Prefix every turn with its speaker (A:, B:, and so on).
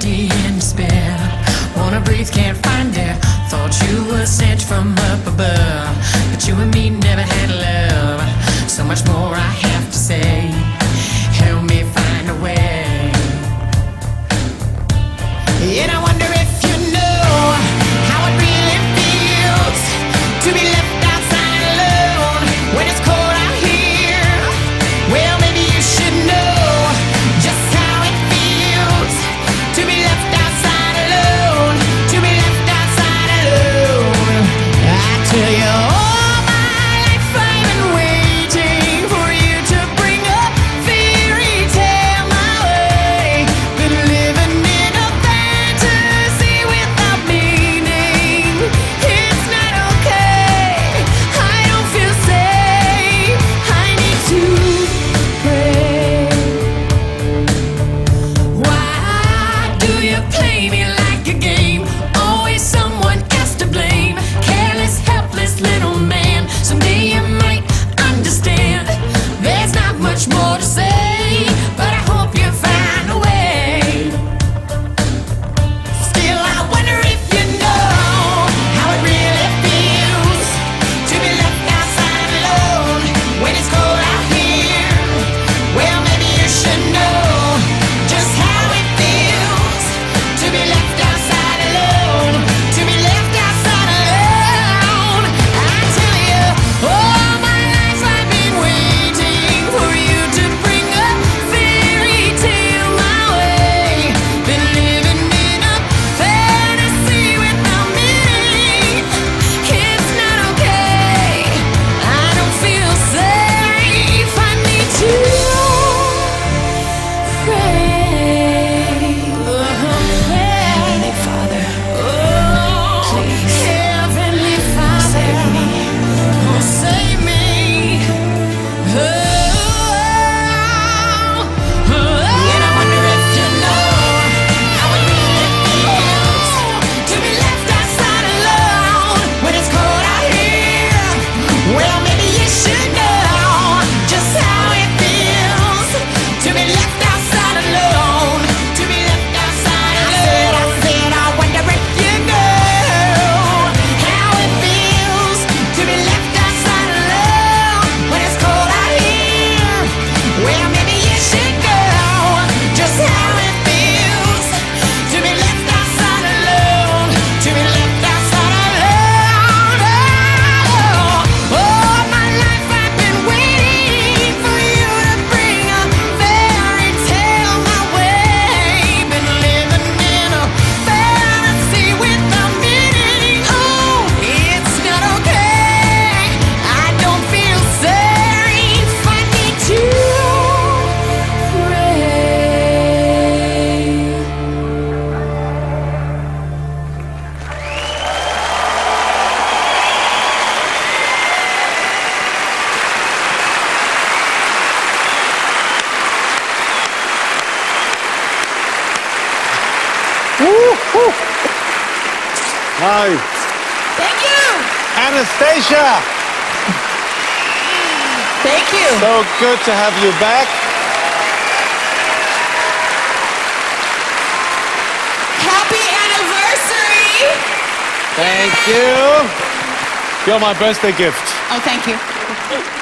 A: empty and despair. Wanna breathe, can't find air. Thought you were sent from up above, but you and me never had love. So much more I have to say. Help me find a way. And I wonder if you know how it really feels to be left outside alone when it's cold out here. Well, maybe you should know just how it feels to be left outside alone, to be left outside alone. I tell you, all my life I've been waiting for you to bring a fairy tale my way. Been living in a fantasy without meaning. It's not okay, I don't feel safe, I need to pray. Why do you play me like a game? Always someone else to blame. Careless, helpless little man. Someday you might understand. There's not much more to say, but I hope you find a way. Still, I wonder if you know how it really feels to be left outside alone when it's cold out here. Well, maybe you should know just how it feels to be left outside alone, to be left outside alone. I tell you, all my life I've been waiting for you to bring a fairy tale my way. Been living in a fantasy without meaning. It's not okay, I don't feel safe, I need to pray. Heavenly Father, please, Heavenly Father, save me. Oh, save me. And I wonder if you know how it really feels to be left outside alone when it's cold out here. Well, maybe you should know just how it feels to be left outside alone, to be left outside alone. I said, I wonder if you know how it feels to be left outside alone when it's cold out here. Well, maybe you should know just how it feels to be left outside alone, to be left outside alone. All my life I've been waiting for you to bring a fairy tale my way. Been living in a fantasy without meaning. Oh, it's not okay, I don't feel safe, I need to pray.
B: Hi,
A: Thank you.
B: Anastasia.
A: Thank you.
B: So good to have you back.
A: Happy anniversary.
B: Thank you. You're my birthday gift.
A: Oh, thank you.